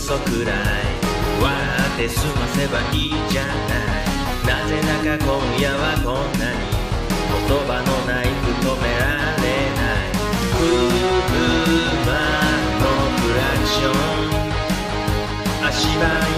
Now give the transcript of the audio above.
嘘くらい笑って済ませばいいじゃない。なぜだか今夜はこんなに言葉のない認められない車のクラクション足場